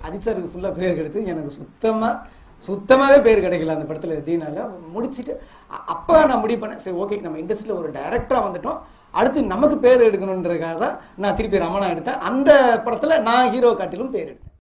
அஜித் சாருக்கு ஃபுல்லாக பேர் கிடைச்சி எனக்கு சுத்தமாகவே பேர் கிடைக்கல அந்த படத்தில் தீனால முடிச்சுட்டு அப்போ நான் முடிவு பண்ணேன் சரி ஓகே நம்ம இண்டஸ்ட்ரியில் ஒரு டைரக்டராக வந்துட்டோம் அடுத்து நமக்கு பேர் எடுக்கணுன்றதுக்காக தான் நான் திருப்பி ரமணா எடுத்தேன் அந்த படத்தில் நான் ஹீரோ காட்டிலும் பேர் எடுத்தேன்